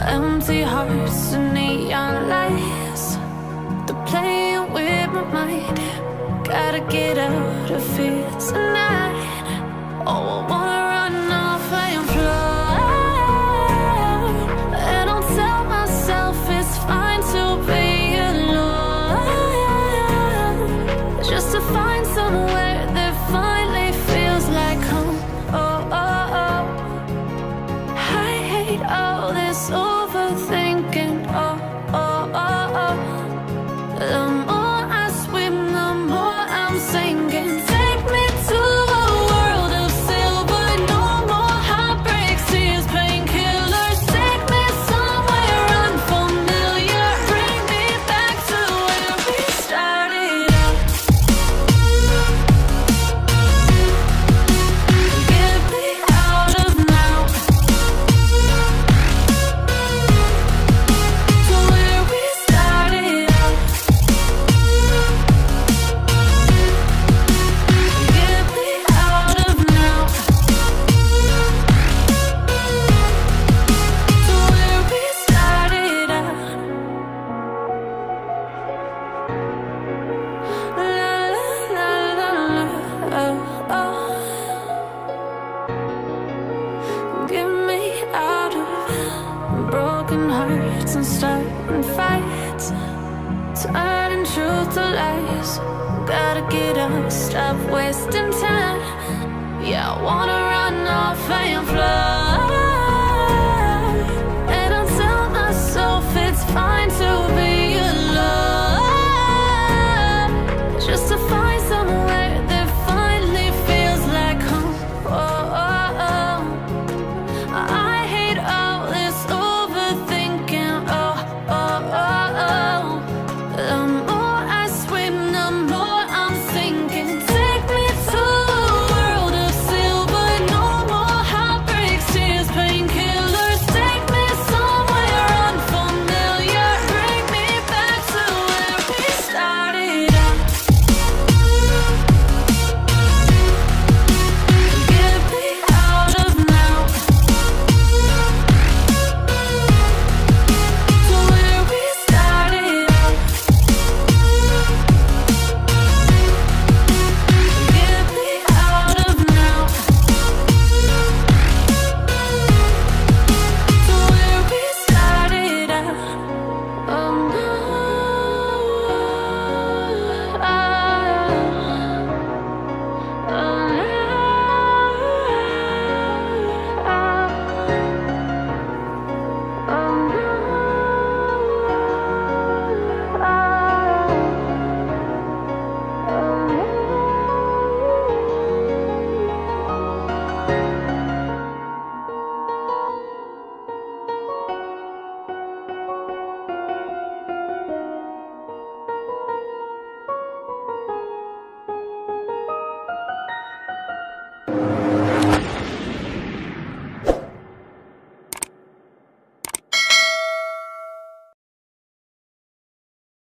Empty hearts and neon lights, they're playing with my mind. Gotta get out of here tonight. Oh, I wanna run off and fly, and I'll tell myself it's fine to be alone, just to find somewhere that finally feels like home. Oh, oh, oh. I hate all this overthinking. Oh, oh, oh, oh. The more I swim, the more I'm sinking. Take me to a world of silver. No more heartbreaks, tears, painkillers. Take me somewhere unfamiliar. Bring me back to where we started out. Get me out of now, to where we started out. Get me out of now, to where we started out. La la la la, oh, oh. Get me out of broken hearts and starting fights, turning truth to lies. Gotta get up, stop wasting time. Yeah, I wanna run off